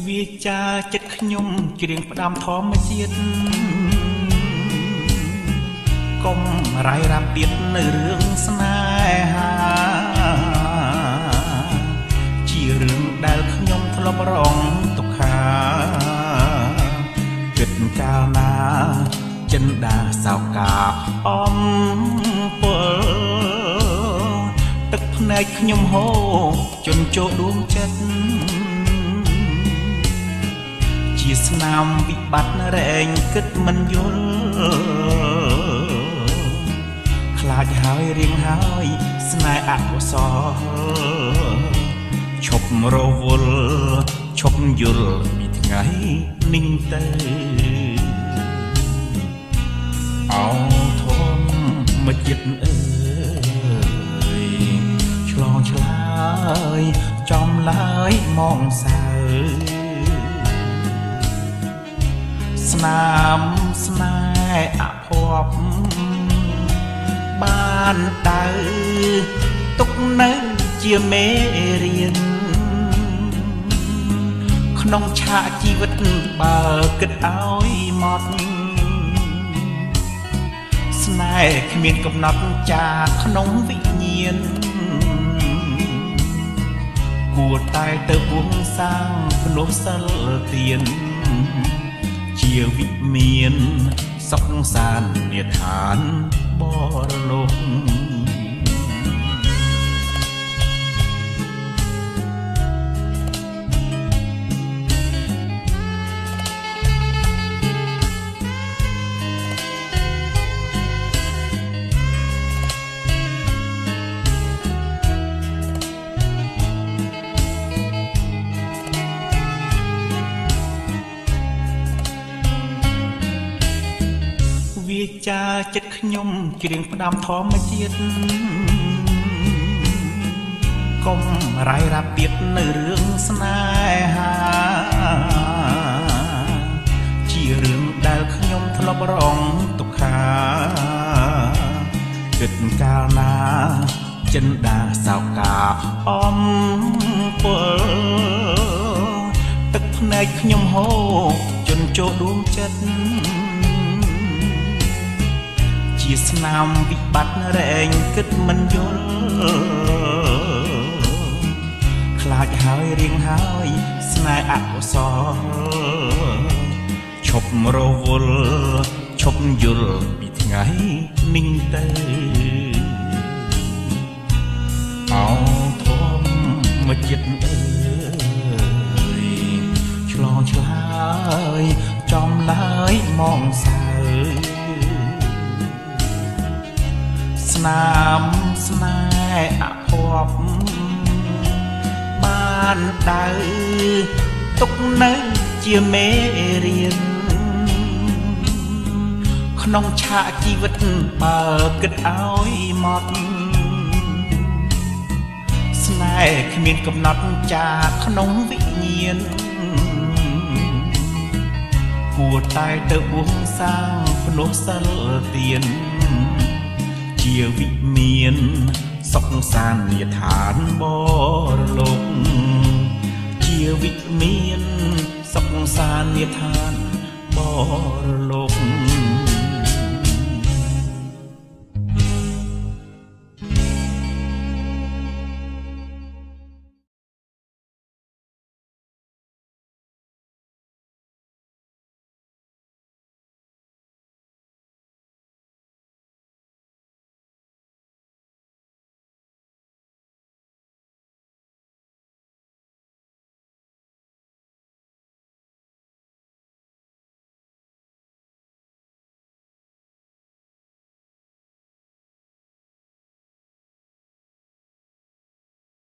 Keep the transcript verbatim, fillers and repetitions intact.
វាចាចិត្តខ្ញុំច្រៀងផ្ដាំធម្មជាតិកុំរាយរ៉ាប់ទៀតនៅរឿងស្នេហាជារឿងដែលខ្ញុំធ្លាប់រងទុក្ខាគិតកាលណាចិនដាសោកាអំពលទឹកភ្នែកខ្ញុំហូរជន់ចូលដួងចិត្តជាស្នាមវិបត្តិរែងគិតមិនយល់ខ្លាចហើយរៀងហើយស្នេហ៍អកុសលឈប់រវល់ឈប់យល់ពីថ្ងៃនេះទៅអោធំមកចិត្តអើយឆ្លងឆ្លើយចំឡើយមកសៅស្នាមស្នេហ៍អភ័ព្វបានដៅទុកនៅជាមេរៀនក្នុងឆាកជីវិតបើគិតឲ្យមកស្នេហ៍គ្មានកំណត់ចាក្នុងវិញ្ញាណគួរតែទៅបួងសាងភ្នោះសិលទានជាវិមានសុខសាននិឋានបរលោកវាចាចិត្តខ្ញុំច្រៀងផ្ដាំធម្មជាតិកុំរាយរ៉ាប់ទៀតនៅរឿងស្នេហាជារឿងដែលខ្ញុំធ្លាប់រងទុក្ខាគិតកាលណាចិនដាសោកាអំពលទឹកភ្នែកខ្ញុំហូរជន់ចូលដួងចិត្តជាស្នាមវិបត្តិរែងគិតមិនយល់ខ្លាចហើយរៀងហើយស្នេហ៍អកុសលឈប់រវល់ឈប់យល់ពីថ្ងៃនេះទៅអោធំមកចិត្តអើយឆ្លងឆ្លើយចំឡើយមកសៅស្នាមស្នេហ៍អភ័ព្វបានដៅទុកនៅជាមេរៀនក្នុងឆាកជីវិតបើគិតឲ្យមកស្នេហ៍គ្មានកំណត់ចាក្នុងវិញ្ញាណគួរតែទៅបួងសាងភ្នោះសិលទានជាវិមានសុខសាននិឋានបរលោកជាវិមានសុខសាននិឋានបរលោក